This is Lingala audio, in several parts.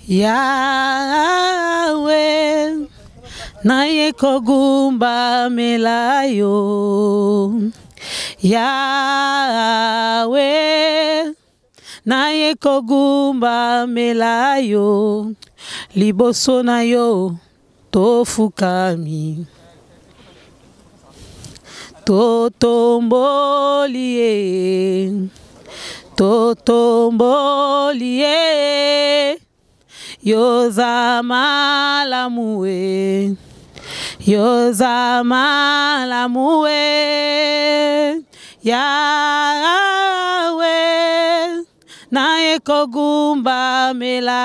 Yahweh naye kogumba melayo Yahweh naye kogumba melayo liboso na yo tofukami totombolie yozama lamue Yahweh naye kogumba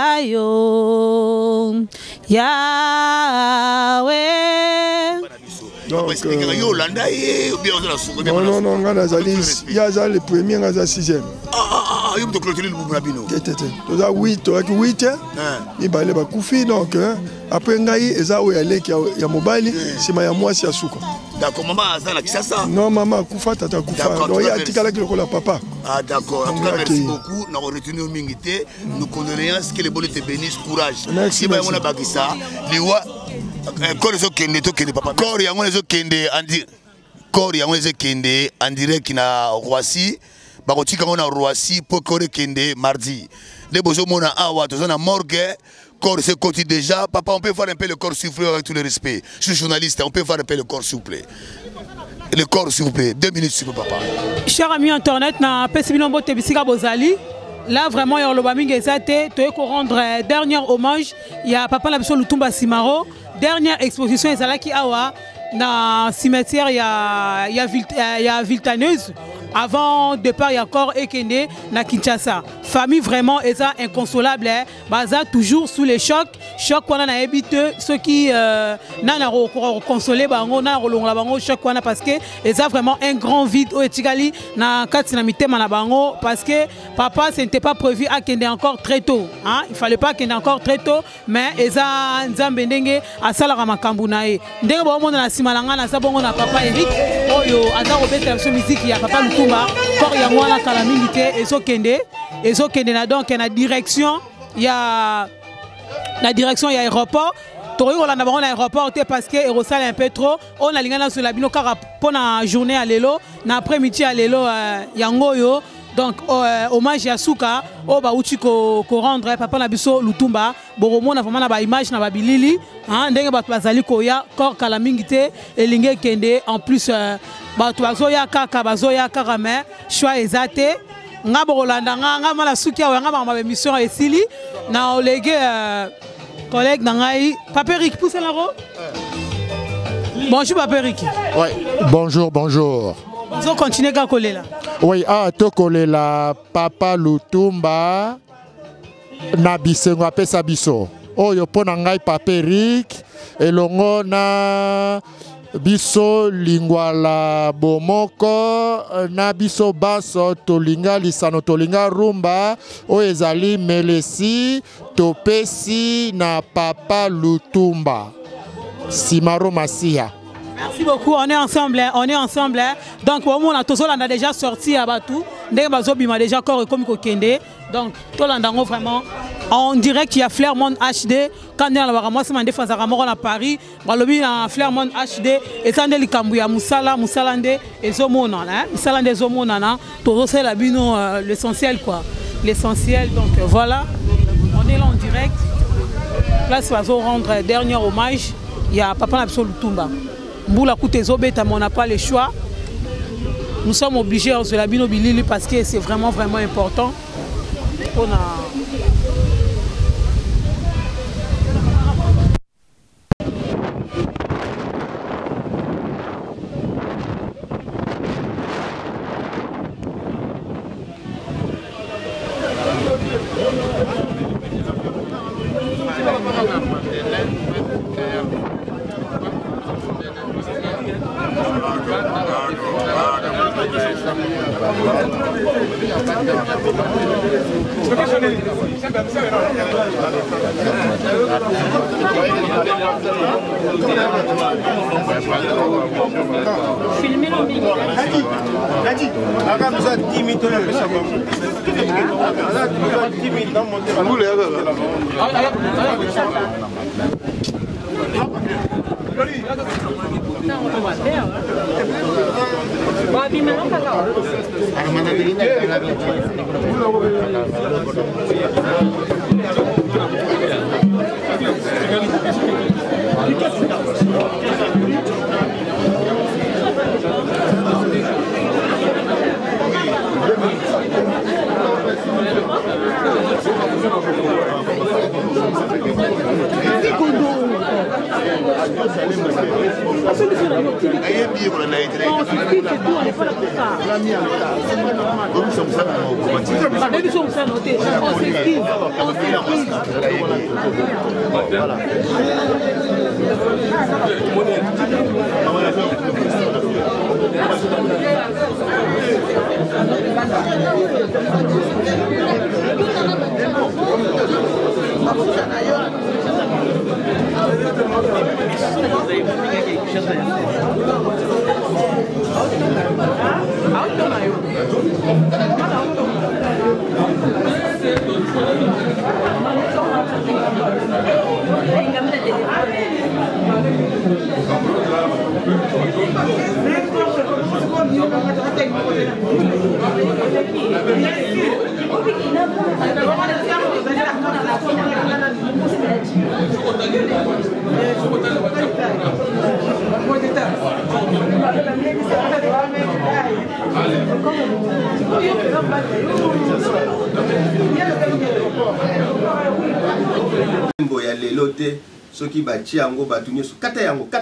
melayo Yahweh. Donc, non, il y a le premier, il y a le sixième. Il y a 8, il y a Koufi, donc après il y a Mobali, c'est moi qui suis d'accord, maman a ça. Non, maman, Koufa, tata Koufa. Donc il y a Tikala qui le papa. Ah d'accord, en tout cas merci beaucoup. Nous avons retenu nos mingités, nous condoléances, que les bonnes te bénissent, courage. Merci. Si on a bagui ça, les wa corps les kende to kende papa. Corps yango les kende andi. Corps yango les kende en direct na Roissy. Bakotika ngona Roissy pour corps kende mardi. Les bozo mona awa to na morgue. Corps c'est côté déjà. Papa, on peut faire un peu le corps souffler avec tout le respect. Je suis journaliste, on peut faire un peu le corps souffler. Le corps s'il vous plaît, 2 minutes s'il vous plaît, papa. Cher ami internet, na Pesibilombo Tebisika Bozali. Là vraiment il y a le Baming Ezate, tu veux rendre dernier hommage. Il y a Papa Labiso Lutumba Simaro. Dernière exposition Ezalaki Awa. Dans le cimetière, il y a Viltaneuse. Avant départ, il y a encore Ekende na Kinshasa. Famille vraiment est inconsolable. Baza toujours sous les chocs. Choc qu'on a habité ceux qui n'ont consolé bango, n'a rolongla bango choc qu'on a parce que ils a vraiment un grand vide au Etigali na katinamité manabango parce que papa ce n'était pas prévu à Kende encore très tôt. Hein? Il fallait pas Kende encore très tôt, mais ils a nzambendenge à salarama kambunae. Ndenge ba monde na simalanga na sabongo na papa Eric. Oyo aza robeta la musique ya papa Lutumba. Kor ya mwana kala mingi te ezokende na donc na direction il y a la direction il y a aéroport tori on a d'abord l'aéroport parce que erosal un peu trop on a lingana sur la bino car pour la journée à lelo na après-midi à lelo yangoyo donc hommage à Souka o ba uti ko rendre papa na biso Lutumba boromo na vraiment na ba image na ba bilili hein ndenge ba bazali ko ya kor kala mingi te elinge kende en plus bato bazoya kaka bazoya kaka mais choix ezate nga bolanda nga mala suki awa nga ba émission esili na olege collègue nangai Paperic pousse la ro. Bonjour Paperic. Ouais, bonjour. Vous continuez à coller là. Oui, to coller la Papa Lutumba na bisengo apesa biso. Oyo pona ngai Paperic elongo na biso lingwala bomoko na biso baso tolinga lisano tolinga rumba o ezali melesi topesi na Papa Lutumba Simaro Masia. Merci beaucoup, on est ensemble. Donc on a tous on a déjà sorti à Batou. Ndenge bazobi m'a déjà encore comme Kokende. Donc tout l'andango vraiment on dirait qu'il y a Flairmont HD quand on a la moi c'est mandé face à Ramon à Paris, balobi na Flairmont HD et ça ndeli kambuya musalande et zomona hein. Musalande zomona na to c'est la bino l'essentiel quoi. L'essentiel donc voilà. On est là en direct. Place va rendre dernier hommage. Il y a Papa Labiso Lutumba. Mboula Koutezobeta, mais on n'a pas le choix. Nous sommes obligés de la bino bilili parce que c'est vraiment important. On a Gracias. Filmer le micro. ya lelo te soki batia yango bato nyonso kata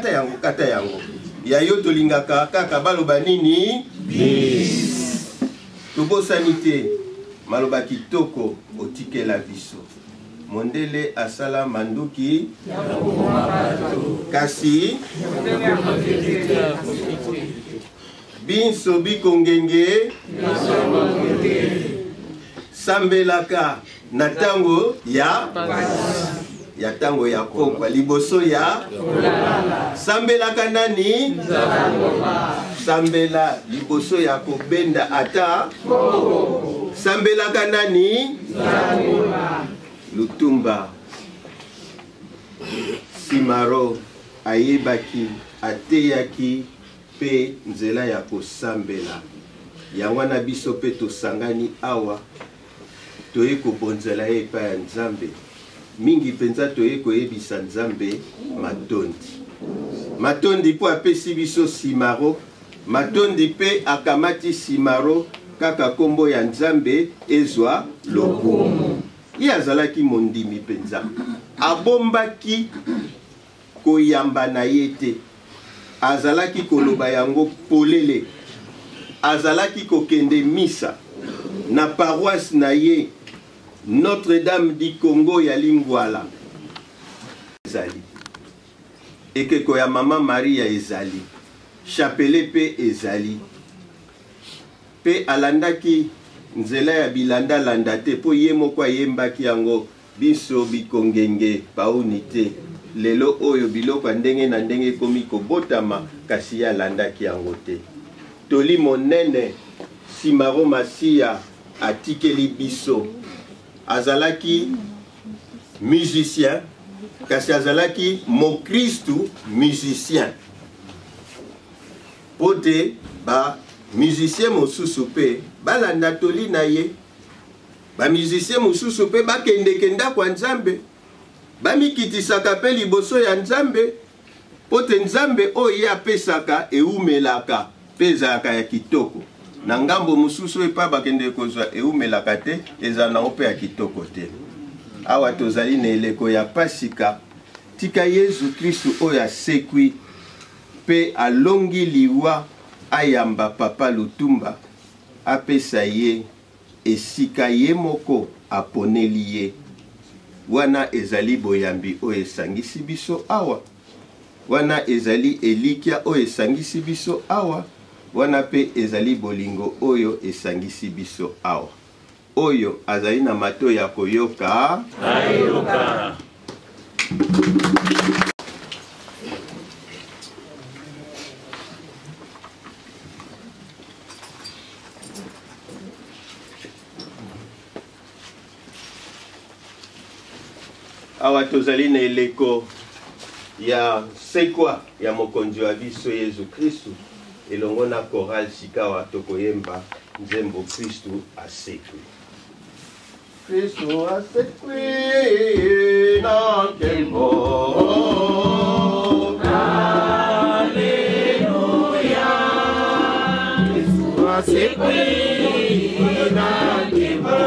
yango ya yo tolingaka kaka baloba nini tobosani te maloba kitoko otikela biso mondele asala manduki kasi binso bikongenge sambelaka na tango ya tango ya kokwa liboso ya sambelaka nani sambela liboso ya kobenda ata sambelaka nani Lutumba Simaro ayebaki ateyaki pe nzela ya kosambela yango na biso pe tosangani awa toye kobonzela ye epai ya Nzambe mingi penza toye koyebisa Nzambe matondi po apesi biso Simaro matondi pe akamati Simaro kaka kombo ya Nzambe ezwa lokumu ye azalaki mondimi penza abombaki koyamba na ye te azalaki koloba yango polele azalaki kokende misa na paroisse na ye Notre-Dame du Congo ya Lingwala ezali ekeko ya mama Maria ezali chapelet pe ezali pe alandaki nzela ya bilanda landa te po ye moko ayembaki yango biso bikongenge pauni te lelo oyo biloko ndenge na ndenge komi kobotama kasi ya landaki yango te toli monene Simaro Masia atikeli biso azalaki musicien kasi azalaki mo Kristu musicien pote ba musicien mosusu pe balanda toli na ye ba musicien mosusu pe bakendekenda kwa Nzambe bamikitisaka pe liboso ya Nzambe pote Nzambe oyo ye apesaka eumelaka pe ezalaka ya kitoko na ngambo mosusu epa bakende kozwa eumelaka te ezala nango pe ya kitoko te awa tozali na eleko ya Pasika tika Yesu Kristu oyo asekwi pe alongi liwa ayamba Papa Lutumba apesa ye esika ye moko aponeli ye wana ezali boyambi oyo esangisi biso awa wana ezali elikia oyo esangisi biso awa wana pe ezali bolingo oyo esangisi biso awa oyo azali na mato ya koyoka ayoka. awa tozali na eleko ya sekwa ya mokonzi wa biso Yesu Kristu elongo na choral sikawa tokoyemba nzembo Kristu asekwi. Kristu asekwi na nkembo. Haleluya. Kristu asekwi na nkembo.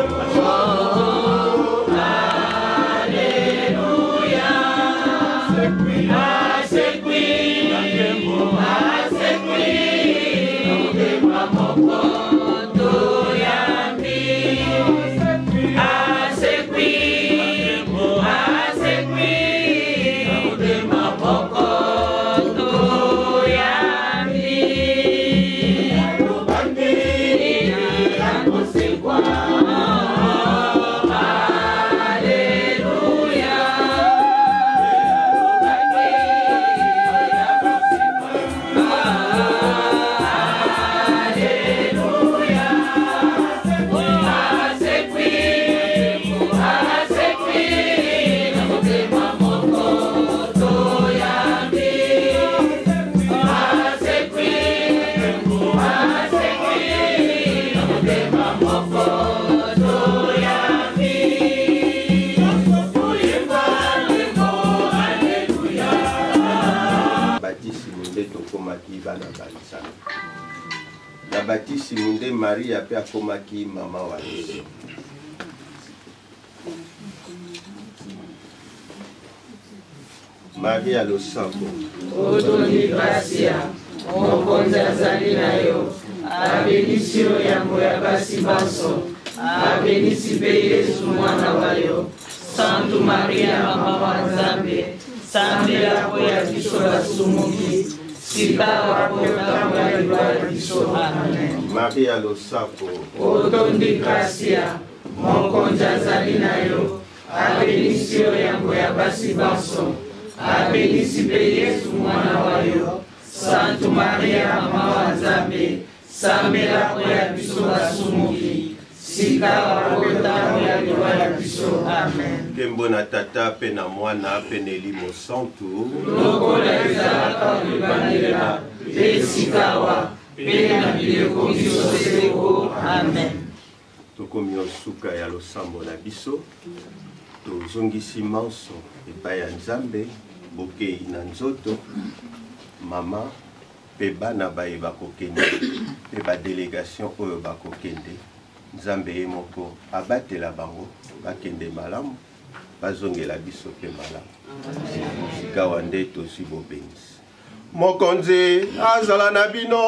Na batisi munde Maria pe akomaki mama wa Yesu. Maria Losango Otoni Gracia, mokonzi azali na yo, abenisi yo yango ya basi baso, abenisi pe Yesu mwana wa yo. Santu Maria mama wa Nzambe, sambela po ya biso basumuki, sikawa po ya biso. Amen. Maria Losango Otoni Gracia, mokonzi azali na yo, abenisi yo yango ya basi baso, abenisi pe Yesu mwana wa yo. Santu Maria mama wa Nzambe, sambela po ya biso basumuki, sikawa po ya biso. Amen. Kembo na tata pe na mwana pe na Elimo Santu lokola ezalaka libandela pe sikawa pe na bileko biso seko. Amen. tokomi osuka ya losambo na biso tozongisi manso epai ya Nzambe bokei na nzoto mama pe bana baye bakokende pe badelegation oyo bakokende Nzambe ye moko abatela bango bakende malamu bazongela biso pe malamu sikawa nde tozwi bobenzi. Mokonzi azala na bino.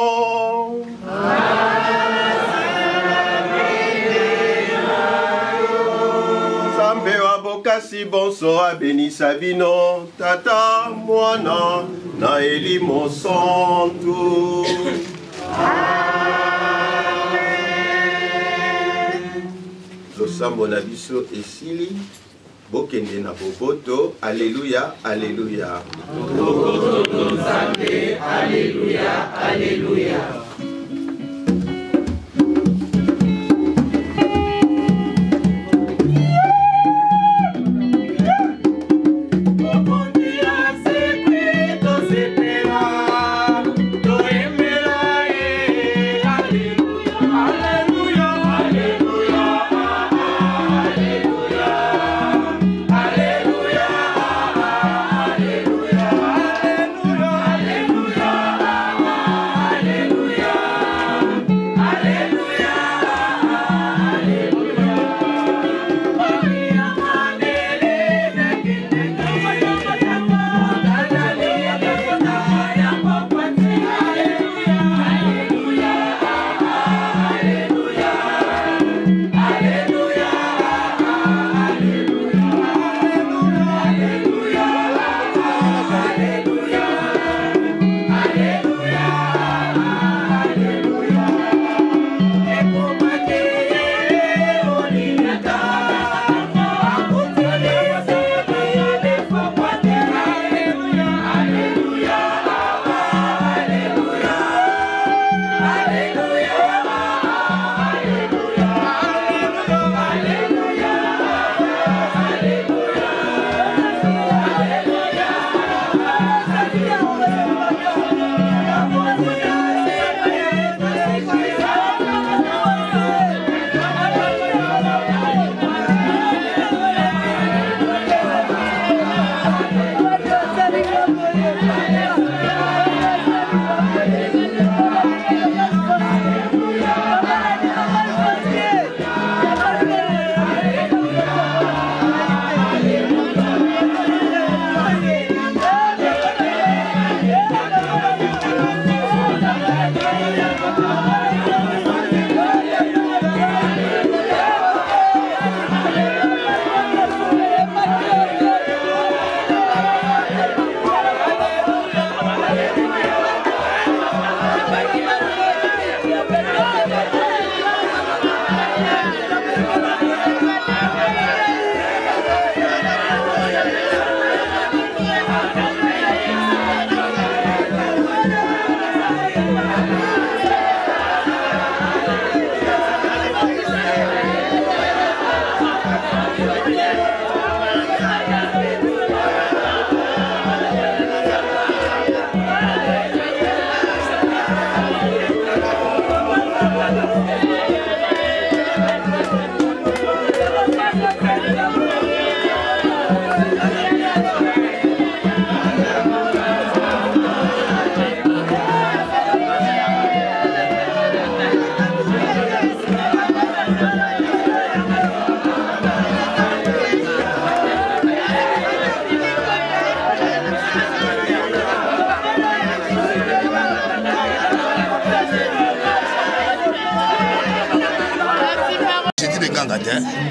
Nzambe wa bokasi bonso abenisa bino tata mwana na Elimo Santu. Losambo na biso esili bokende na boboto. Alleluya, alleluya. Nzambe, alleluya, alleluya. Hallelujah.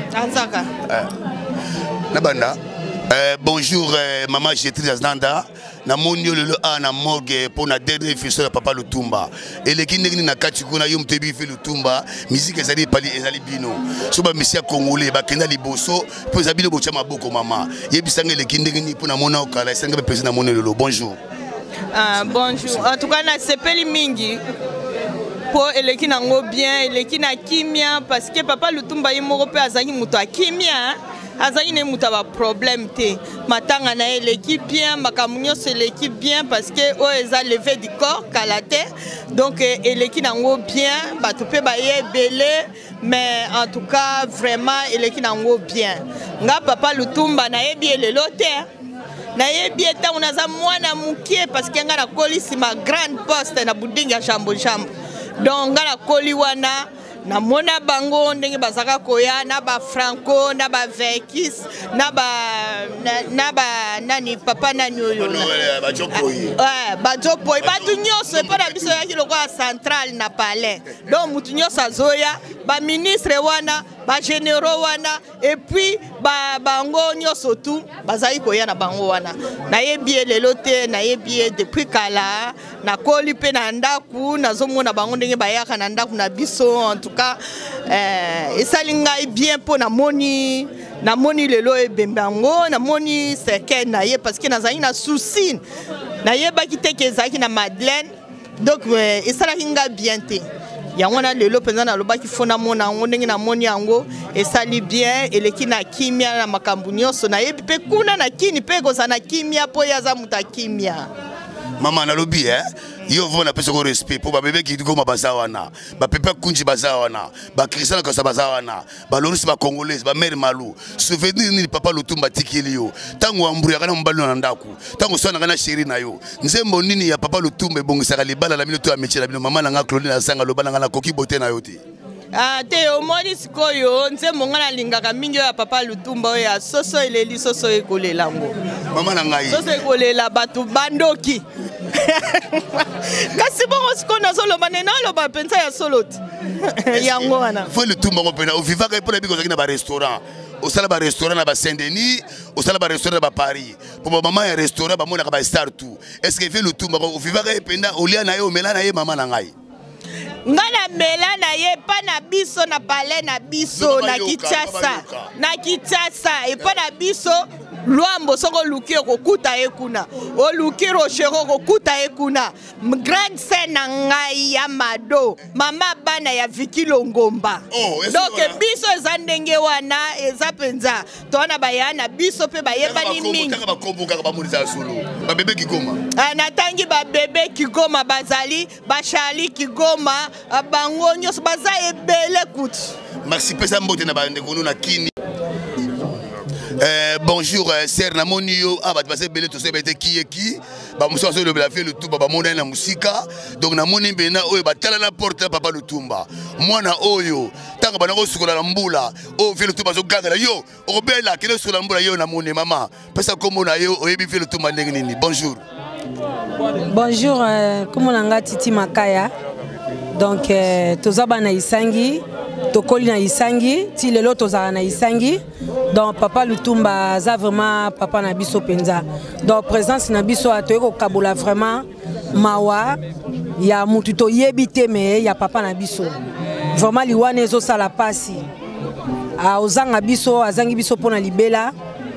Anzaka. Nabanda. Bonjour, maman Gétrise Aznanda. Na monio le a na morgue pour na dernière fille de Papa Lutumba. Et les kindegni na kachikuna yom tebi fait Lutumba. Musique ezali pali ezali bino. So ba misia congolais ba kenda liboso pour zabilo bochama boko mama. Yebisanga les kindegni pour na mona okala sanga be président monio le bonjour. Bonjour. En tout cas na sepeli mingi. Pour eleki nango bien, eleki na kimia parce que Papa Lutumba yimoko pe azangi muto akimia. Azangi ne muta ba problème te. Matanga na l'équipe bien, makamunyo c'est l'équipe bien parce que o eza levé du corps kalate. Donc eleki nango bien, ba to pe ba ye belé mais en tout cas vraiment eleki nango bien. Nga Papa Lutumba na yebi lelo te. Na yebi eta unaza mwana mukie parce que nga na kolisi ma grande poste na budinga jambo jambo. Donc nga na koli wana na mona bango ndenge bazaka koya na ba franco na ba vekis na ba nani papa nani oyo ba jopoi ba jopoi ba tunyoso pa na biso ya kiloko central na palais donc mutu nyoso azoya ba ministre wana ba généraux wana et puis ba bango nyoso tout bazali koya na bango wana na yebi lelo te na yebi depuis kala na koli pe na ndaku nazomona bango ndenge bayaka na ndaku na biso en tout cas esalinga bien pour na moni lelo ebembango na moni seke na ye parce que nazali na souci na ye ba kiteke ezaki na Madeleine donc esalinga bien te yango na lelo penza na loba ki fona mona ngo ndenge na moni yango esali bien eleki na kimia na makambu nyonso na ye pe kuna na kini pe ko sana kimia po yaza muta kimia Maman na lobi yo vona pesa ko respect pour ba bébé qui ko mabazawana ba pepe kunji bazawana ba Christian ko sabazawana ba Loris ba congolaise ba mère Malou souvenir ni Papa Lutumba tikili yo tango ambru yakana mbali na ndaku tango sona kana chéri na yo nzembo nini ya Papa Lutumba ebongisaka libala la minuto ya métier la bino mama na nga Claudine na sanga lobana na koki bote na yo te te omoni sikoyo nzembo nga nalingaka mingi ya Papa Lutumba ya soso eleli soso ekolela ngo mama na ngai soso ekolela batu bandoki kasi bongo siko nazoloba nena aloba pensa ya soloti yango wana faut Lutumba ngo pena ovivaka epona biko zaki na ba restaurant osala ba restaurant na ba Saint-Denis osala ba restaurant na ba Paris pour ba mama ya restaurant ba mona ka ba star tout est-ce que fait Lutumba ngo ovivaka ependa olia na ye omela na ye mama na ngai ngana mela na ye pa na biso na palais na biso na Kinshasa et pa na biso Luambo soko luki okukuta ekuna o luki rochero okukuta ekuna grande scène ngai ya Mado mama bana ya Viki Longomba donc biso eza ndenge wana eza penza tona bayana biso pe bayebani mingi ba kombuka ba monisa solo ba bébé Kigoma natangi ba bébé Kigoma bazali ba Charlie Kigoma bango nyos baza ebele kuti merci pesa mbote na bande kono na kini bonjour sœur namoni yo ba passé belé to se bete ki ba muso so le la fait le tout ba mona na musika donc namoni bena oyo ba tala na porte Papa Lutumba mwana oyo tanga bana ko sukola na mbula o fait le tout ba zo gagala yo obela kele sukola mbula yo namoni mama pesa komo na yo oyebi fait le tout mandenge nini bonjour bonjour comment nanga Titi Makaya donc tozaba na isangi tokoli na isangi ti lelo tozala na isangi donc Papa Lutumba za vraiment papa na biso penza donc présence na biso atoye ko kabola vraiment mawa ya mutu to yebite me ya papa na biso vraiment liwane zo sala pasi a ozanga biso azangi biso pona libela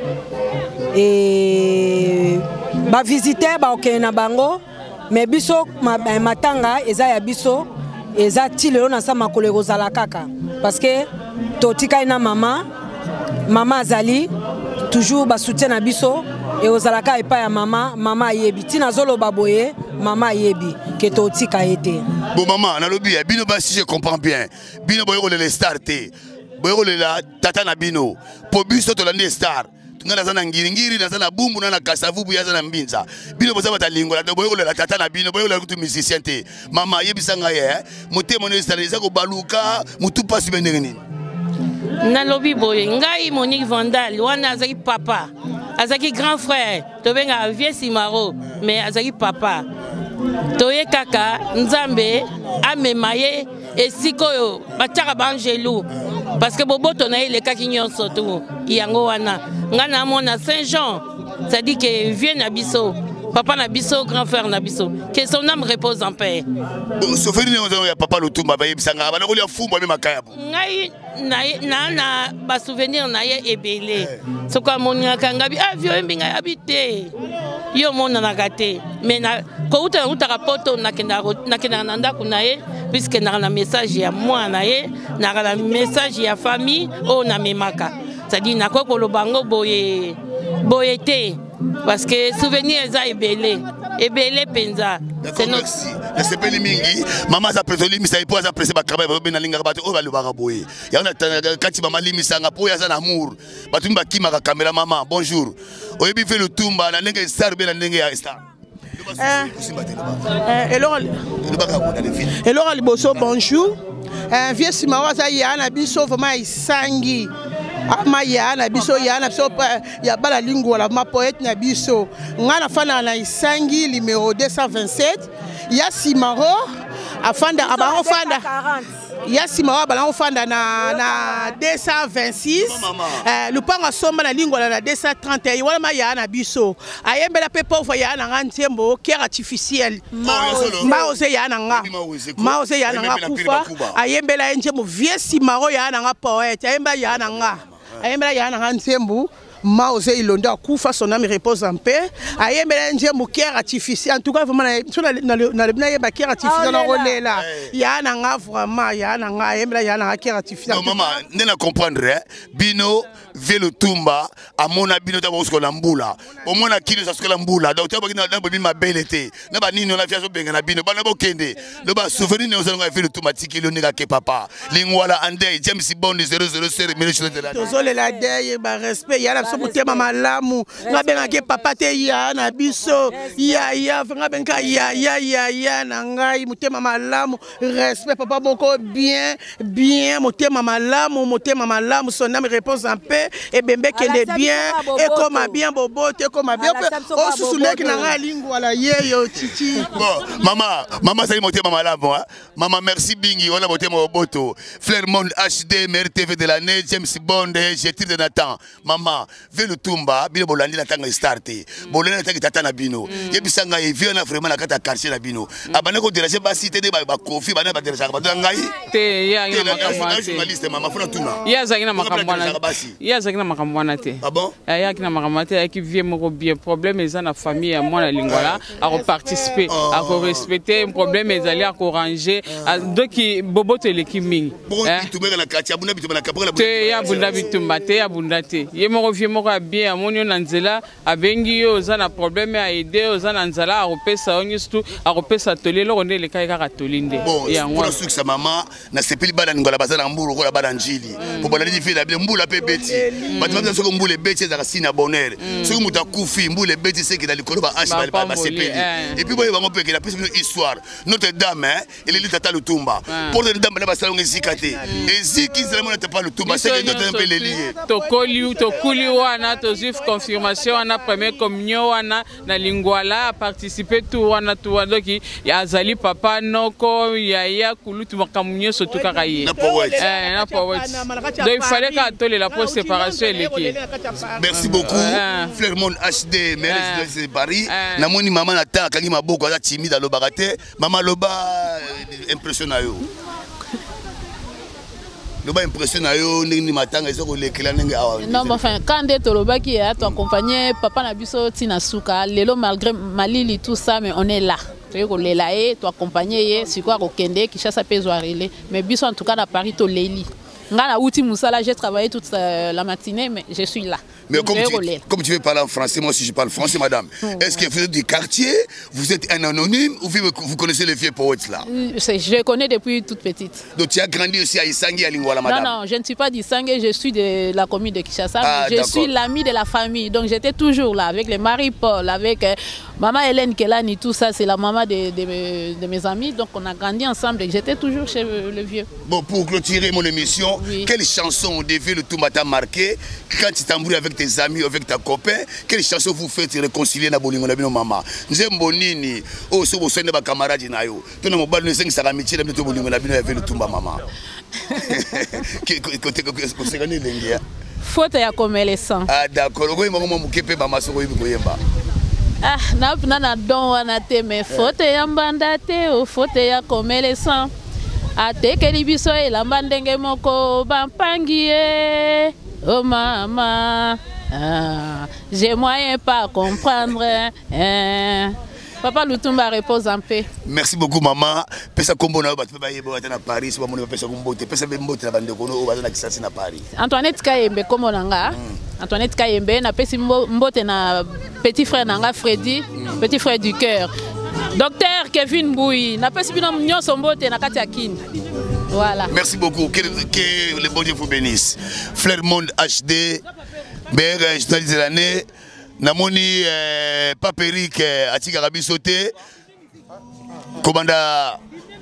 et ba visiter ba okena na bango mais biso matanga eza ya biso eza ti lelo na sa makolo ekozala kaka parce que totika na mama azali toujours ba soutien na biso et ozalaka epa ya mama yebi tina zolo baboye mama yebi que totika ete bon maman na lobi bino ba si je comprends bien bino boyeko le star te boyeko le la tata na bino po biso to lande star ngana sana ngiri na sana bumbu na kasavubu ya sana mbinza bino boza batalingo la boyeko le la tata na bino boyeko le kutu musicien te mama yebisanga ye motemo ne stariza ko baluka mutu pasi bendenge nini na lobi boye ngai Monique Vandal wana azaki papa azaki grand frère tobenga vieux Simaro mais azaki papa toye kaka nzambe amemaye esikoyo bataka bangelou parce que boboto na le kaki nyonso tu yango wana ngana mona Saint-Jean ça dit que vient na biso papa na biso grand frère na biso que son âme repose en paix. Souvenir ya papa Lutumba ba yebisanga bana ko lia fumba me makaya bo ngai na ba souvenir na ye ebele soko moninga kangabi avion mbinga habité yo mona na gâté mais na ko uta rapoto na kenda na ndako na ye puisque na message ya moi na ye na message ya famille o na memaka ça dit na ko lobango boye te parce que souvenir eza ebele penza c'est notre c'est pas mingi maman za prétoli mi sai po za presse ba kaba ba bena linga ba o ba lo ba boye ya na kati mama limisanga po ya za na amour ba tumba kima ka caméra maman bonjour oyebi fait le tumba na ndenge star be na ndenge ya star elora liboso bonjour vieux simawa za ya na biso vraiment isangi ama ya na biso ya bala lingua la ma poète na biso ngana fana na isangi numéro 227 ya simaro afanda abango fanda ya simaro balango fanda na 226 lupanga somba na lingua na 231 wala ma ya na biso ayembela pe pauvre ya na ngantembo cœur artificiel maoze ya na nga maoze ya na nga kufa ayembela enje mo vieux simaro ya na nga poète ayembela ya na nga ayembela yana ngantembu maoze ilondo akufa son âme repose en paix ayembela njembu cœur artificiel en tout cas vraiment na lebna yeba cœur artificiel na rolela yana nga vraiment yana nga ayembela yana cœur artificiel non maman ndena comprendre bino velo tumba amona bino ta bosko la mbula omona kino sa skola mbula donc tabaki na bobi mabelete na ba nini na fiaso benga na bino bana bokende lo ba souvenir ne ozanga velo tumba tikilo nika ke papa lingwala ande James Bond 007 ministre de la tozole la deuil ba respect yala so mutema malamu ngabenga ke papa te ya na biso ya ngabenga ya na ngai mutema malamu respect papa boko bien mutema malamu son âme repose en paix et bembe kende bien et comme bien bobote comme bien o susuleki na nga lingua la yeyo titi bon mama sali motema malamu maman merci bingi on a motema boboto Flairmont HD meilleur TV de l'année James Bond Jetir de Nathan maman velo tumba bino bolandi na tanga starté bolandi na tanga tata na bino yebisanga evio na vraiment na kata quartier na bino abana ko déranger ba cité de ba kofi bana ba déranger ba ngai te ya ina makamwa journaliste mama funa tuna ya zangina makamwa ya zangina makamwa te ah bon ya kina makamwa te ki vie moko bien problème eza na famille ya mwana lingwala a participer a respecter problème ezali a ranger donc boboto eleki mingi tumeka na quartier abuna bitumba na kapora te ya bunda bitumba te ya bunda te ye moko vie moko bien amonio na nzela abengi yo za na problème a aider oza na nzela a repesa onyistu a repesa tolelo ronde le kai kaka tolinde ya ngwa pour sa maman na sepeli bana ngola bazana mbulu ko la bana njili pour bana difi la mbula pe beti batu baza soko mbule beti za sina bonheur soko muta kufi mbule beti c'est que dans le koloba ange ba sepeli et puis boye bango pe que la plus une histoire Notre Dame elle est tata Lutumba pour Notre Dame na basalonga zikate et ziki zela mona tapa Lutumba c'est que Notre Dame lié to kuli wana to zif confirmation wana première communion wana na lingwala a participer tout wana tout doki ya azali papa noko ya kulutu makamunyo surtout kakaye na poète donc il fallait qu'à toler la post séparation eleki merci beaucoup Flairmont HD maire de Paris na moni maman na ta kangi maboko za timide lo bagate maman loba impressionnant yo le bas impressionné yo ni matanga ezoko lekela ndenge awa non enfin quand de tolobaki ya to accompagner papa na biso tina suka lelo malgré malili tout ça mais on est là to lela et to accompagner c'est quoi kokende Kinshasa pe zoarele mais biso en tout cas na Paris to leli ngana outi musala j'ai travaillé toute la matinée mais je suis là. Mais comme tu veux parler en français, moi aussi je parle français, madame. Est-ce que vous êtes du quartier, vous êtes un anonyme ou vous connaissez les vieux poètes là? Je connais depuis toute petite. Donc tu as grandi aussi à Isangi, à Lingwala, madame? Non, je ne suis pas d'Isangi, je suis de la commune de Kinshasa. Je suis l'ami de la famille, donc j'étais toujours là avec les Marie-Paul, avec maman Hélène Kelani, tout ça, c'est la maman de mes amis. Donc on a grandi ensemble et j'étais toujours chez le vieux. Bon, pour clôturer mon émission, quelle chanson de vieux le tout t'a marqué quand tu t'embrouilles avec tes amis, avec ta copain? Quelle chanson vous faites réconcilier na bolingo na bino maman? Nzembo nini o so bo sende ba camarade na yo. To na mobali ne sengi saka michi na bino to bolingo na bino avec le tumba maman. Faute ya commerçant. Ah d'accord. Ah, na don wana te me faute ya mbanda te o faute ya commerçant. Atekeli biso elamba ndenge moko bampangi ye. Oh maman. Ah, j'ai moyen pas à comprendre. Papa Lutumba repose en paix. Merci beaucoup maman. Pesa kombo na ba tpa yebo na Paris, ba moni pesa kombo te pesa be mbote na bande kono o ba na kisasi na Paris. Antoinette Kayembe kombo nanga. Antoinette Kayembe na pesi mbote na petit frère nanga Freddy, petit frère du cœur. Docteur Kevin Bouy, na pesi bino nyonso mbote na kati ya kini. Voilà. Merci beaucoup. Que le bon Dieu vous bénisse. Flair Monde HD, BR journaliste de l'année. Namoni Paperic Atika Rabi sauté. Commanda.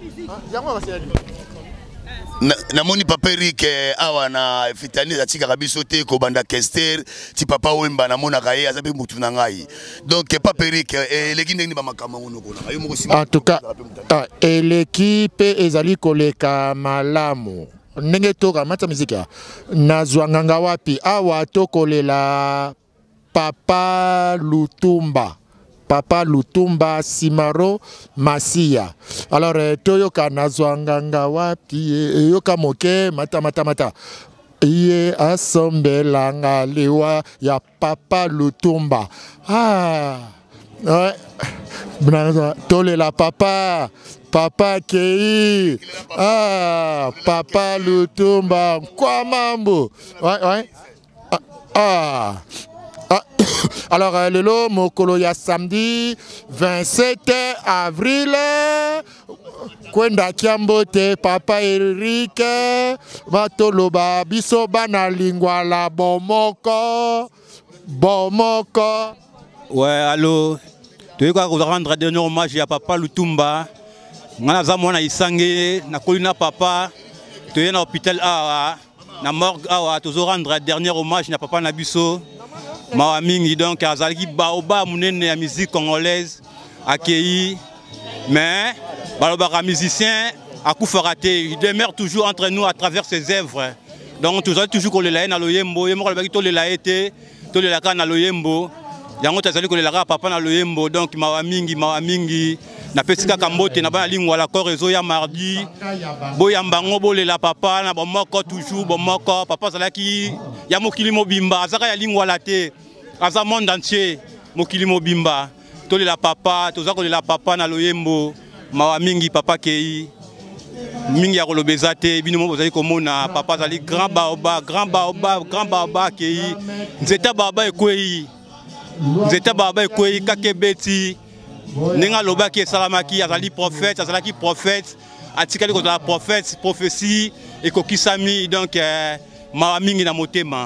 Namoni Paperic awa na fitani Atika Rabi sauté. Commanda Kester. Ti papa Wemba namona kaye azabe mutu na ngai. Donc Paperic l'équipe ni ba makama ngono kona. En tout cas, l'équipe ezali koleka malamu. Ndenge toka mata muzika. Nazwanganga wapi awa tokolela Papa Lutumba. Papa Lutumba Simaro Masia. Alors toyoka nazwanganga wapi yoka moke mata. Iye asombelanga lewa ya Papa Lutumba. Ah. Ouais. Tole la papa. Papa Kei. Ah, Papa Lutumba. Quoi mambo? Ouais. Ah. Alors, le mokolo ya samedi 27 avril. Kwenda Kiambote, Papa Eric. Batoloba, biso bana lingwa la bomoko. Ouais, allô. Tu veux rendre dernier hommage à Papa Lutumba. Ngana za mwana isange na kolina papa. Tu es na hôpital awa. Na morgue awa. Tu veux rendre dernier hommage à Papa Nabiso. Mawamingi donc azalaki baoba munene ya musique congolaise accueilli. Mais balobaka musicien akufaka te. Il demeure toujours entre nous à travers ses œuvres. Donc tu as toujours kolela na loyembo. Yemo kolobaki tolela ete. Tolela ka na loyembo. Yango tazali kolela papa na loyembo. Donc mawamingi na pesika kambote na bana lingwa la corps réseau ya mardi boyambango bolela papa na bomoko toujours bomoko papa zalaki ya mokili mobimba azaka ya lingwa la te aza monde entier mokili mobimba tolela papa toza kolela papa na loyembo mawa mingi papa Kei mingi ya kolobeza te bino mo bozali komona papa zali grand baoba Kei nzeta baba ekwei kakebeti Nenga lobaki salamaki azali prophète, azalaki prophète, atikali ko la prophète, prophétie et kokisami donc mamingi na motema.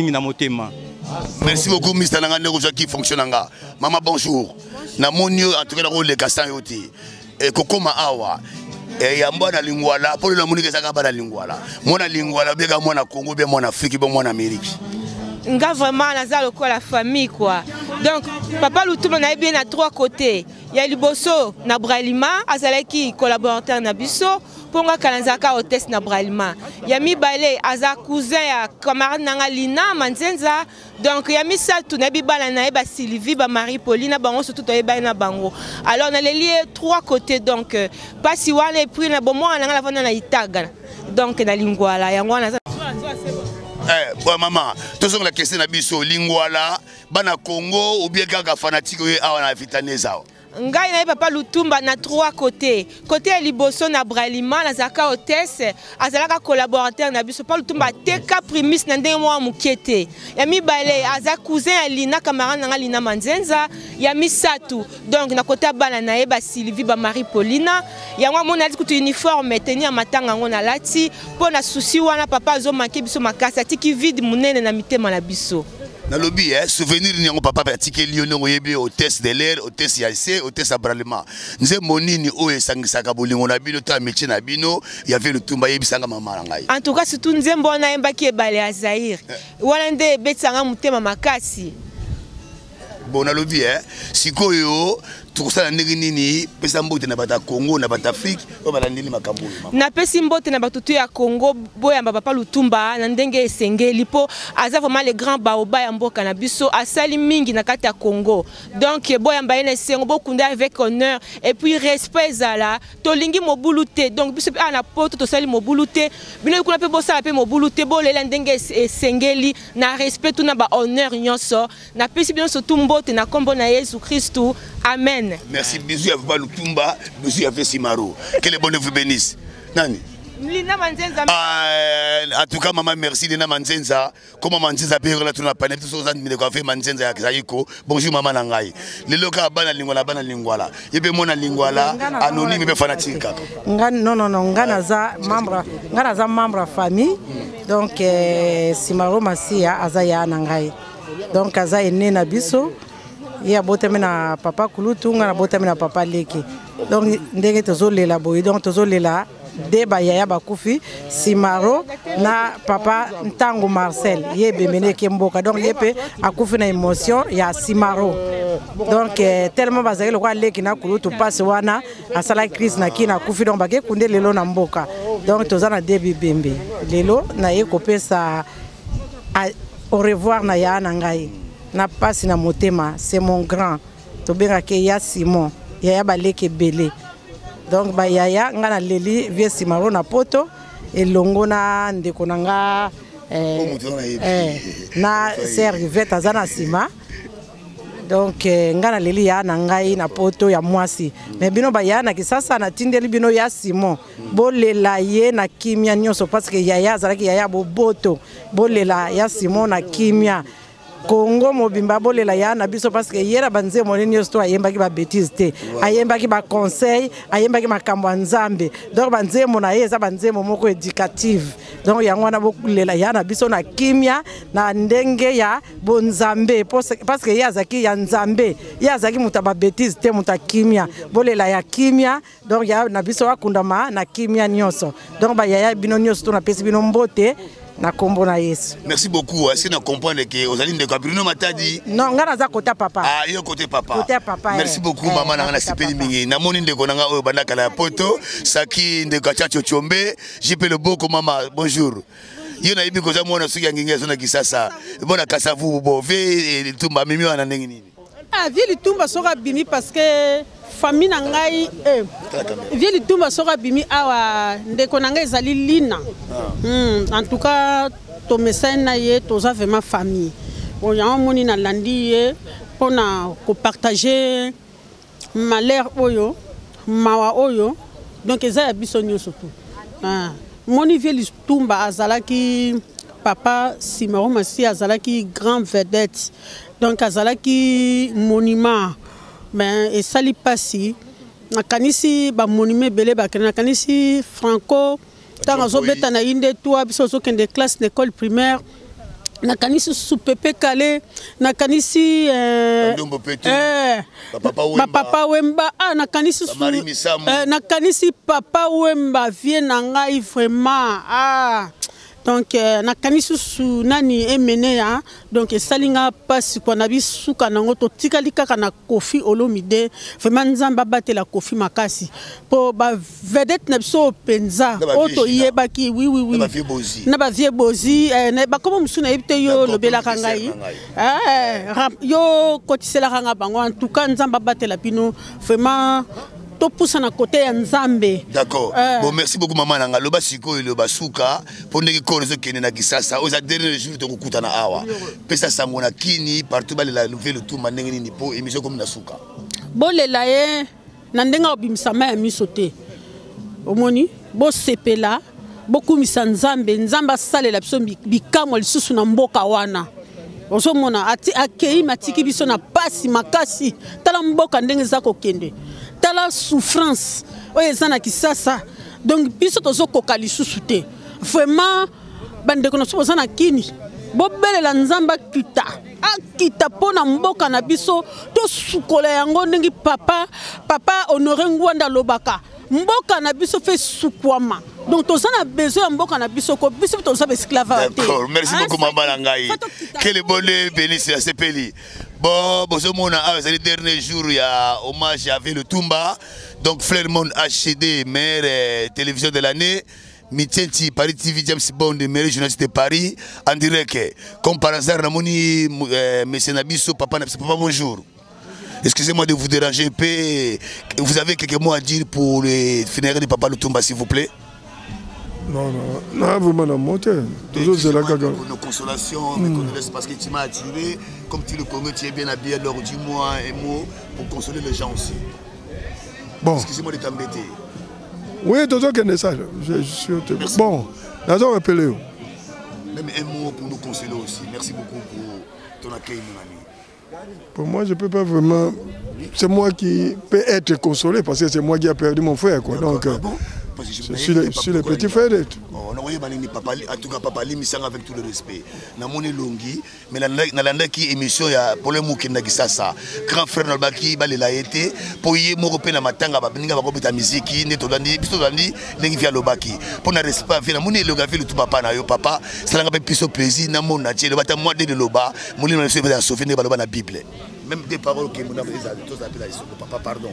Merci beaucoup Mr. Nangane qui fonctionne nga. Maman bonjour. Na monio en tout cas le gassan yoti. Et kokoma awa. Et yamba na lingwala, pour le monique saka ba na lingwala. Mona lingwala bega mona Congo, bien mona Afrique, bien mona Amérique. Nga vraiment naza lokola la famille quoi. Donc Papa Lutumba na bien à trois côtés. Il y a Liboso na Bralima, azalaki collaborateur na biso, ponga kanazaka hôtesse na Bralima. Il y a Mibale aza cousin ya camarade nanga Lina Manzenza. Donc il y a Misatu na bibala na eba Sylvie ba Marie Pauline bango surtout eba na bango. Alors on a les liés trois côtés donc pas si wana et puis na bomo na la vana na Itaga. Donc na lingwala yango na ouais maman, tout ça la question na biso lingwala bana Congo ou bien kaka fanatique awa na vitaneza. Ngai na Papa Lutumba na trois côtés. Côté Liboso na Bralima na zaka hôtesse, azalaka collaborateur na biso. Papa Lutumba teka primis na ndenge mwa mukete. Ya Mibale aza cousin ya Lina camarade na Lina Manzenza, ya Misatu. Donc na côté bana na eba Sylvie ba Marie Paulina, ya mwa mona kutu uniforme tenir matanga ngona lati, po na souci wana papa zo manke biso makasa tiki vide munene na mitema na biso. Na lobby souvenir ni ngo papa atike Lionel ngoyebi hôtesse de l'air hôtesse ya C hôtesse Abralema nze monini o esangisaka bolingo na bino ta métier na bino ya ve Lutumba yebisanga mama ngai en tout cas surtout nze mbona yembaki ebale ya Zaire wana nde betsanga mutema makasi bon na lobby sikoyo tokosala ndenge nini pesa mbote na bata Congo na bata Afrique o balandeli makambo na pesi mbote na batutu ya Congo boyamba Papa Lutumba na ndenge esengeli po aza vraiment le grand baoba ya mboka na biso asali mingi na kati ya Congo donc boyamba ene sengo bokunda avec honneur et puis respect zala tolingi mobulu te donc biso pe na poto tosali mobulu te bino kuna pe bosala pe mobulu te bolela ndenge esengeli na respect tout na ba honneur nyonso na pesi bino so tumbote na kombo na Yesu Christu amen. Merci, bisous à Papa Lutumba, bisous à Simaro. Que les bonnes vous bénissent. Nani? Lina Manzenza. En tout cas, maman, merci Lina Manzenza. Comment Manzenza peut relater la panette tous aux ans de café Manzenza ya Kaiko. Bonjour maman Nangai. Le local bana lingwala. Yebe mona lingwala anonyme be fanatique. Non, ngana za membre famille. Donc Simaro Masia azaya Nangai. Donc azaya nena biso. Ya botame na papa Kulutu nga na botame na papa Leki. Donc ndenge tozolela boy donc tozolela deba yaya bakufi Simaro na papa Ntango Marcel yebe meneke mboka donc yepe akufi na émotion ya Simaro. Donc tellement bazali lokwa Leki na Kulutu passe wana asala crise na kina kufi donc bake kunde lelo na mboka. Donc tozana debi bembe. Lelo na ye kopesa au revoir na ya na ngai. Na passe na motema c'est mon grand to benga ke ya Simon yaya baleke belé donc ba yaya ngana leli vie Simaro na poto elongo na ndeko nanga na Serge Veta zana sima donc ngana leli ya na ngai na poto ya mwasi mais bino ba ya na kisasa na tindeli bino ya Simon bolela ye na kimia nyonso parce que yaya zalaki yaya boboto bolela ya Simon na kimia Congo mobimba bolela ya na biso parce que yera banze moneni yosto ayemba ki ba bêtise te ayemba ki ba conseil ayemba ki makambo nzambe donc banze mona yeza banze momoko éducative donc yango na bokulela ya na biso na kimia na ndenge ya bonzambe parce que yazaki ya nzambe yazaki mutaba bêtise te muta kimia bolela ya kimia donc ya na biso akundama na kimia nyonso donc ba ya bino nyonso na pesi bino mbote na kombo na Yesu. Merci beaucoup. Est-ce que vous comprenez que aux alines de Bruno Matadi? Non, ngana za côté papa. Ah, yo côté papa. Côté papa. Merci beaucoup maman na sipeli mingi. Na moni ndeko nanga oyo bandaka la poto, saki ndeko chacho chombe, jipe le boko mama. Bonjour. Yo na ibi koza mwana suki nginga sona kisasa. Bona kasavu bo ve tumba mimi wana ndenge nini? Ah, vie litumba soka bimi parce que famille na ngai vie litumba soka bimi awa ndeko na ngai ezali lina. En tout cas to message na ye toza vraiment famille. Bon ya moni na landi ye pona ko partager malheur oyo mawa oyo donc eza ya biso nyonso tout. Ah moni vie litumba azalaki papa Simaro Masia azalaki grand vedette. Donc azalaki monument ben et sali pasi nakanisi ba monument belé ba nakanisi Franco tanga zo beta na inde toi biso zo kende classe d'école primaire nakanisi soupepe calé nakanisi papa Wemba nakanisi nakanisi papa Wemba vie na ngai vraiment donc nakanisi su nani emene ya donc salinga pasi kwa nabi suka nango to tikali kaka na Kofi Olomide vraiment nzamba batela Kofi makasi po ba vedette na biso penza oto yebaki oui na ba vie bozi na ba komo musuna yebite yo lobela kangai yo kotisela kanga bango en tout cas nzamba batela bino vraiment to poussa na côté ya nzambe. D'accord. Bon merci beaucoup maman nanga loba siko le basuka pour ndenge ko rezo kene na kisasa aux derniers jours to kukuta na awa pesa sango na kini partout ba la nouvelle tout mandenge ni po émission comme na suka bolela ye na ndenga obimsama ya misote omoni bo sepela beaucoup misa nzambe nzamba salela biso bikamo lisusu na mboka wana osomona akei matiki biso na pasi makasi tala mboka ndenge za kokende tala souffrance oyo eza na kisasa donc biso tozokoka lisusu te vraiment bandeko na biso boza na kini bobelela nzamba kita mpona mboka na biso tosukola yango ndenge papa Honoré Ngwanda lobaka mboka na biso fe sukwama donc toza na besoin ya mboka na biso ko biso toza esclavage. D'accord, merci beaucoup maman Langai. Que le bonheur bénisse la sepeli. Bon, c'est le dernier jour, il y a hommage à le Tumba. Donc, Flairmont HD, meilleure télévision de l'année. Mitienti, Paris TV, James Bond, meilleur journaliste de Paris. En direct, comme par hasard, Namoni, Monsieur Nabiso, papa, bonjour. Excusez-moi de vous déranger un peu. Vous avez quelques mots à dire pour les funérailles de papa Lutumba, s'il vous plaît? Non, vraiment, non, monté. Toujours, c'est la gaga. Pour nos consolations, mes condoléances, parce que tu m'as attiré. Comme tu le connais, tu es bien habillé, alors dis-moi un mot pour consoler les gens aussi. Bon. Excusez-moi de t'embêter. Oui, toujours qu'il y a un message. Bon, nous avons appelé. Même un mot pour nous consoler aussi. Merci beaucoup pour ton accueil, mon ami. Pour moi, je ne peux pas vraiment. C'est moi qui peux être consolé parce que c'est moi qui ai perdu mon frère. Quoi. Donc, je suis le petit frère d'être. En tout cas, papa, l'émission avec tout le respect. Dans mon longi, mais dans la qui émission, il y a pour le mot qui n'a pas ça. Grand frère Nalbaki, il a été pour y aller à Matanga, il a été musique, il a été Lobaki. Pour ne respect, il a été le tout papa, papa, ça n'a pas plus plaisir, dans mon nature, le bâtiment de Loba, mon livre de sauver la Bible. Même des paroles que mon ami a papa, pardon.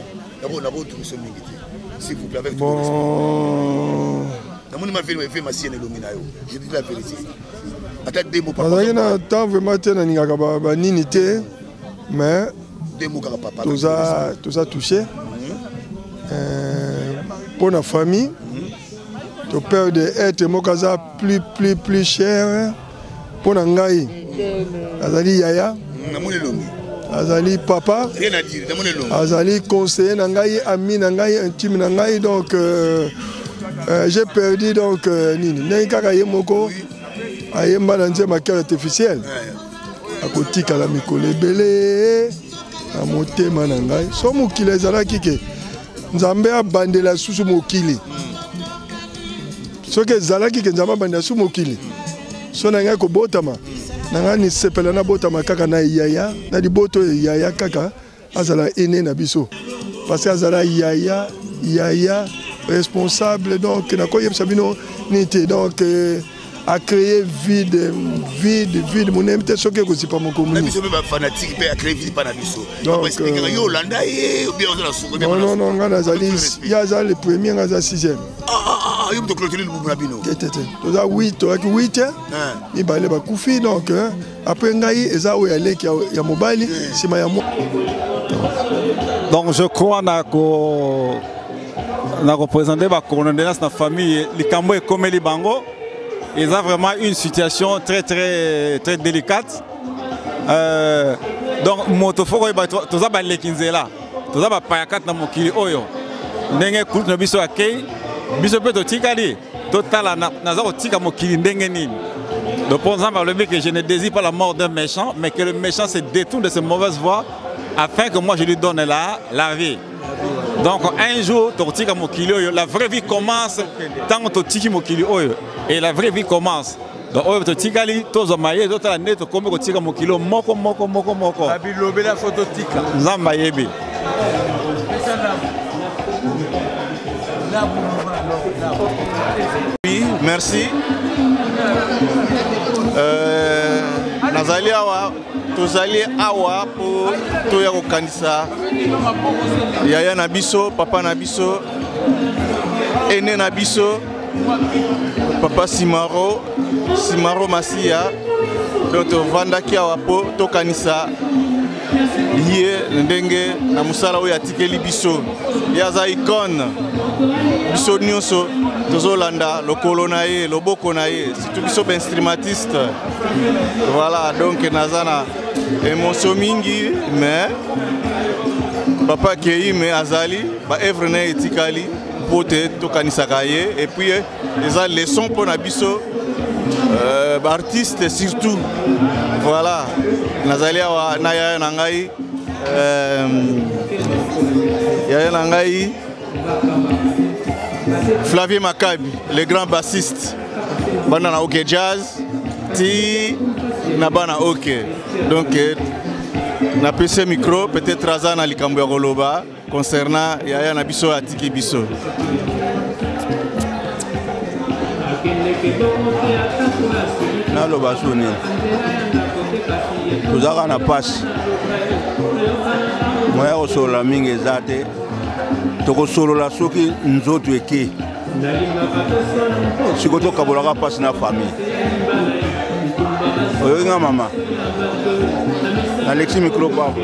S'il vous plaît, avec tout le respect. Je dis la vérité. Peut-être des mots par rapport. Il y a un temps vraiment de mais tout ça touché. Pour la famille, tu perds d'être plus cher. Pour la ngaï, Azali Yaya. Azali papa, Azali conseiller nangai, ami nangai, intime nangai, donc j'ai perdu donc nini. N'engaka yemoko, ayemba nanze maquille artificielle. À côté kala mikole belé, à monter manangai. So mukile zala kike, nzambe abandela susu mukili. So que zala kike nzambe abandela susu mukili. So nangai ko botama. Nangani sepela na bota makaka na yaya na liboto yaya kaka azala ene na biso parce que azala yaya responsable donc na ko yebsa bino nité donc a créé vide mon invité choqué que c'est pas mon commun. Biso ba fanatique pe a créé vide pas na biso. Donc yo landa ou bien on la souko. Non ngana zali yaza le premier ngaza 6e. Yo to clôturer le bubabino. Toza 8 ni balé ba kufi donc après ngai eza o yale ki ya mobile sima ya mo. Donc je crois na représenter la condamnation de la famille likambo et comme les bango. Ils ont vraiment une situation très délicate. Donc motofoko toza ba lekinzela toza ba payakat na mokili oyo ndenge kulut na biso akei biso pe totikali totala naza kotika mokili ndenge nini. Donc pour exemple le mec que je ne désire pas la mort d'un méchant mais que le méchant se détourne de ses mauvaises voies afin que moi je lui donne la vie. Donc un jour totika mokili oyo la vraie vie commence tant totiki mokili oyo et la vraie vie commence. Donc oyo totikali tozomaye totala nde tokomi kotika mokili moko. Babilobela photo tika. Nzamba yebi. Oui, merci. Nazali awa tozali awa po toya kokanisa yaya na biso, papa na biso, ene na biso, papa Simaro Masia. Donc tovandaki awa po tokanisa ye ndenge na musala oyo atikeli biso yaza icône biso nyonso tozolanda lokolo na ye loboko na ye surtout biso instrumentiste. Voilà donc nazana émotion mingi mais papa kei me azali ba œuvre na etikali pote tokanisaka ye et puis eza leçon pour na biso artiste surtout. Voilà nazali awa na yaya na ngai Flavie Makabi, le grand bassiste bana na OK Jazz ti na bana OK. Donc na PC micro peut-être azana likambo ya koloba concernant yaya na biso atiki biso. Naloba joni tozalaka na pasi moya kosolola mingi eza te tokosolola soki nzoto eke siko tokabolaka pasi na famille oyoki nga mama nalexi micro babo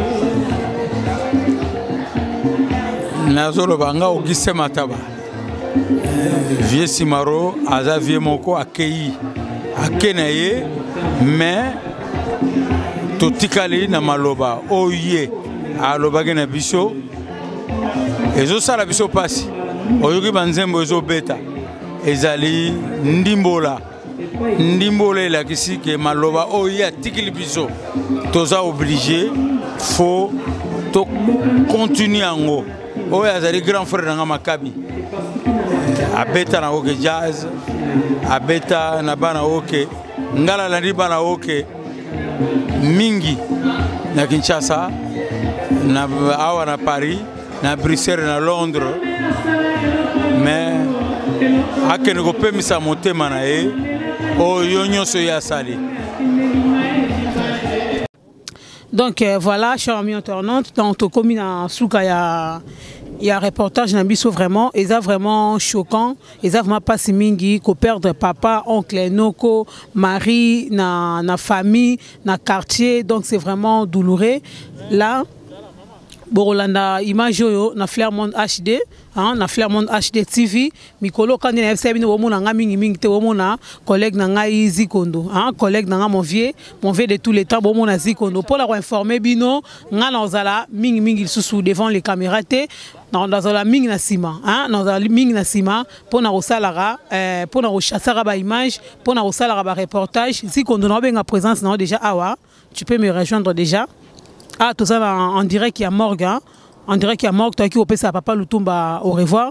nazoloba nga Auguste Mataba vie Simaro aza vie moko akei akena ye mais totikali na maloba oye alobaki na biso ezosala biso pasi oyoki banzembo ezobeta ezali ndimbola elakisi ke maloba oye atikili biso toza obligé faut to continuer yango oyo azali grand frère nanga Makabi abeta na oke jazz abeta na bana oke ngala landi bana oke mingi na Kinshasa na awa na Paris na Bruxelles na Londres mais akene kopemisa motema na ye oyo nyonso ya sali. Donc voilà, chers amis internautes, dans ton commune à Souka, il y a un reportage Nabiso vraiment, et ça vraiment choquant, et ça vraiment pas si mingi, qu'on perdre papa, oncle, noko, mari, na famille, na quartier, donc c'est vraiment douloureux. Là, Borolanda image yo na Flairmont HD, na Flairmont HD TV, mikolo quand na FCB no mona nga mingi te mona collègue na ngai Zikondo, collègue na nga mon vieux de tous les temps mona Zikondo pour la informer bino nga na ozala mingi sous devant les caméras te na ozala mingi na sima, na ozala mingi na sima pour na osalara pour na ochassara ba image, pour na osalara ba reportage. Zikondo na benga présence na déjà awa, tu peux me rejoindre déjà. Ah, tout ça en direct qu'il y a morgue, en direct qu'il y a morgue, toi qui opère ça, papa Lutumba, au revoir.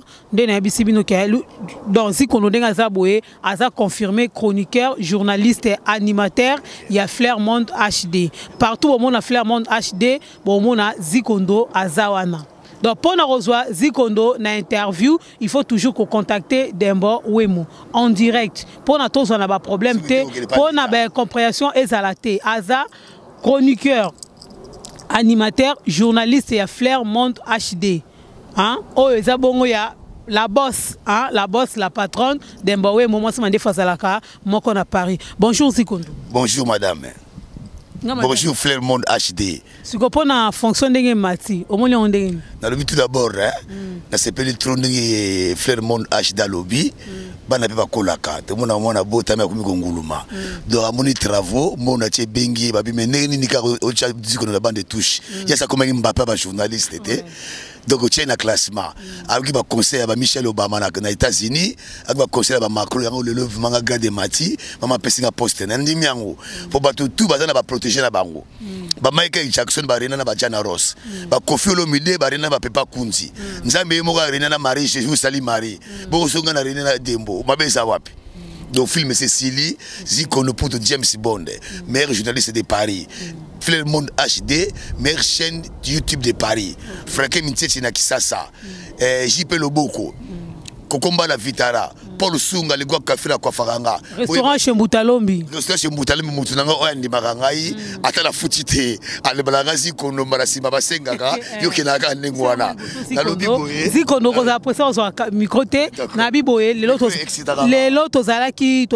Donc, si on a Zaboué, Aza confirmé, chroniqueur, journaliste et animateur, il y a Flairmont HD. Partout au monde a Flairmont HD, bon, on a Zikondo, Azawana. Donc, pour nous rejoindre Zikondo, dans l'interview, il faut toujours contacter Dembo Wemu en direct. Pour nous tous, on a des problèmes, pour nous avoir compréhension et zalaté. Aza, chroniqueur, animateur, journaliste et à Flairmont HD. Oh, la boss, la patronne d'Embaoué, moment c'est mandé face à la car, moi qu'on a Paris. Bonjour Zikondo. Bonjour madame. Bonjour Flairmont HD. Si vous avez une fonction de mati, au moins on est. Dans le but tout d'abord, na sepeli trône Flairmont HD à lobby. Bana pepa kolaka te mona mona bota me kumikonguluma donc amoni travaux mona tie bengi babi meneni nika o cha Zikondo na bande touche ya ça comme Mbappé ba journaliste te donc o tient na classement avec ba conseil ba Michel Obama na États-Unis avec ba conseil ba Macron yango le manga garde mati mama pesinga poste na ndimi yango pour ba tout bazana ba protéger na bango ba Michael Jackson ba rena na ba Jana Ross ba Koffi Olomide ba rena ba Pepa Kunzi nzambe mo ga rena na Marie Jésus Sali Marie bo songa na rena na Dembo mabeza wapi. Donc film Cécilie Zikondo pour James Bond, meilleur journaliste de Paris. Flairmont HD, meilleure chaîne YouTube de Paris. Franck Minteti na Kisasa, JP Loboko, Kokomba la Vitara, Paul Sunga, le gars café la Kwafaranga. Restaurant chez Moutalombi. Restaurant chez Moutalombi, Moutunanga, Oandi Marangai, Ata la Futite, Alebalagazi, Kono Marasima Basengaga, Yokenaga, Nengwana. Zikondo, après ça, on a microté, Nabiboé, les lots, Tozalaki,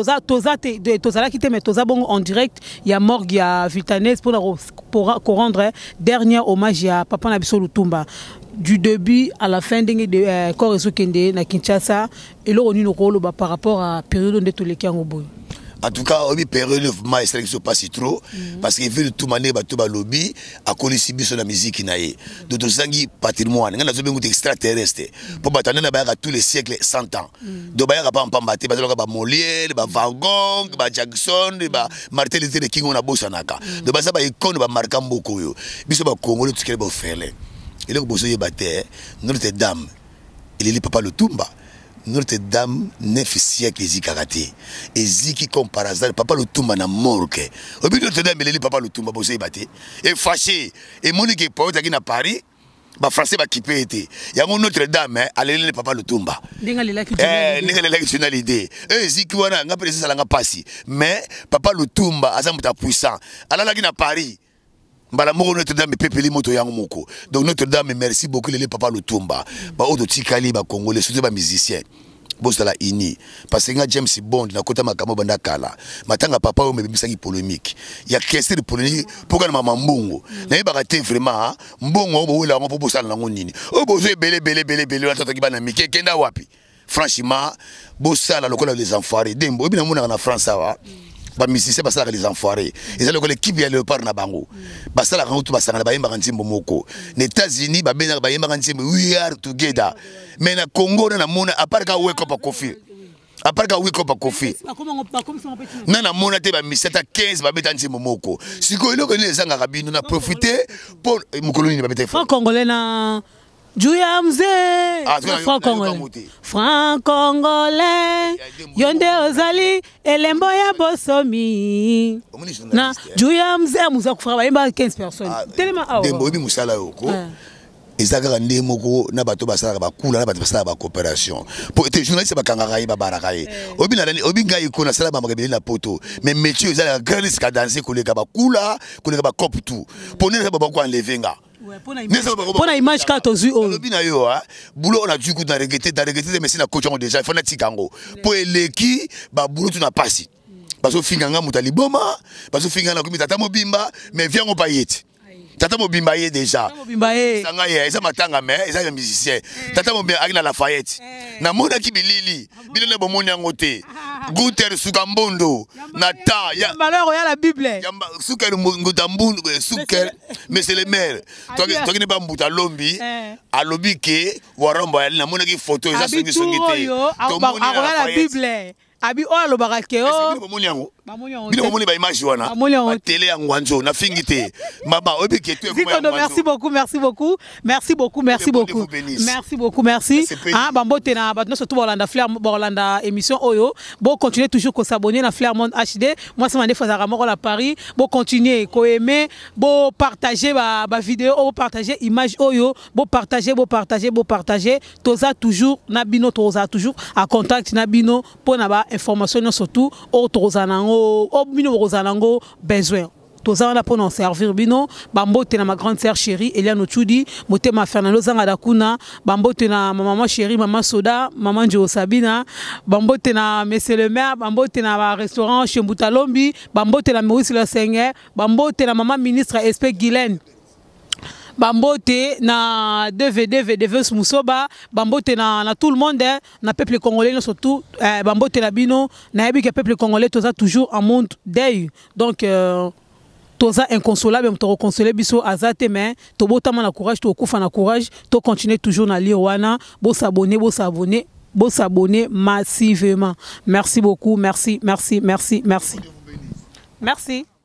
mais Tozabon en direct, il y a Morgue, il y a Vitanes pour rendre dernier hommage à Papa Nabiso Lutumba. Du début à la fin de Korezo Kende na Kinshasa et là on a rôle par rapport à la période de tous les cas. En tout cas, la période de ne se passe trop parce qu'il veut tout manier à lobby à connaître sur la musique. Donc, nous avons patrimoine, nous avons des extraterrestres pour battre tous les siècles 100 ans. Donc, nous avons battu Molière, Van Gogh, Jackson, Martin Luther King, on a bossé. Donc, nous avons icône marqué beaucoup. Nous avons Congo, tout ce qu'il faut faire. Et là, nous avons Notre-Dame, il est Papa Lutumba. Notre-Dame, 9 siècles, Ezi karaté. Ezi qui, comme par hasard, Papa Lutumba n'a morgue. Au bout de Notre-Dame, il est Papa Lutumba, et fâché. Et Monique est poète à Paris. ba français ba kipé été yango Notre-Dame alele papa Lutumba ndinga lela ki tuna l'idée ziki wana nga pesa sala nga pasi mais papa Lutumba azamuta puissant alala ki na Paris mbala moko Notre-Dame pepeli moto yango moko donc Notre-Dame merci beaucoup les papa Lutumba ba auto tikali ba congolais surtout ba musiciens bosala ini parce que nga James Bond na kota makambo banda kala matanga papa o mebisaki polémique ya question de polémique pourquoi na mama mbongo na yeba te vraiment mbongo bo wela ngo bosala nango nini o bozo belé la tata ki bana mike kenda wapi franchement bosala lokola les enfoirés dembo bina mona na France awa ba musicien basala les enfoirés ils ont l'équipe ya Léopard na bango basala quand tout basala ba yemba ntimbo moko les États-Unis ba bena ba yemba ntimbo we are together mais na Congo na mona à part ka wake up Kofi à part ka wake up Kofi na mona te ba miseta 15 ba beta ntimbo moko siko iloko ni ezanga kabino na profiter pour mukoloni ba beta franc congolais na Juya mzee franc congolais yonde ozali elembo ya bosomi na Juya mzee muza kufara bayemba 15 personnes tellement awa dembo bi musala yoko ezaka ndé moko na bato basala ba kula na bato basala ba coopération pour te journaliste ba kangaka ba baraka obi na obi ngai ko na sala ba makabeli na poto mais métier ezala grand risque à danser koleka ba kula koleka ba cop tout pour ne pas ko enlever nga pour la image quand tu as boulot on a du coup dans regretter mais c'est la coach déjà il faut na tikango pour eleki ba boulot tu na passi parce que finganga mutali boma parce que finganga ko mitata mobimba mais viens on paillette tata mobimba ye déjà sanga ye ça matanga mais ça les musiciens tata mobimba akina Lafayette na mona ki bilili bilele bomoni ngote Guter Sukambondo Nata ya malheur ya la Bible Suker Ngutambondo Suker mais c'est le maire toi qui n'est pas mbuta lombi alobi ke waromba ya na mona ki photo ça songi songité to moni la Bible abi o alobaka ke o bomoni yango bino bomoni ba image wana ba télé ya ngwanzo na fingité mama obi ke tu merci beaucoup ah bambote na ba surtout Bolanda émission oyo bon continuer toujours ko s'abonner na Flairmont HD moi c'est mande fazaka moko la Paris bon continuer ko aimer bon partager ba vidéo bon partager image oyo bon partager toza toujours na bino toza toujours à contact na bino pour na ba information surtout au toza nango au bino rozanango besoin toza na pour nous servir bino bambote na ma grande sœur chérie Eliane Ochudi motema Fernando Zanga Dakuna bambote na maman chérie maman Soda maman Jo Sabina bambote na monsieur le maire bambote na restaurant chez Mbutalombi bambote na Maurice Le Seigneur bambote na maman ministre Espé Guylaine bambote na DVD Musoba bambote na tout le monde na peuple congolais surtout bambote na bino na yebi que peuple congolais toza toujours en monde deuil donc toza inconsolable to reconsoler biso azate mais to botama na courage to kufa na courage to continuer toujours na lire wana bo s'abonner massivement merci beaucoup merci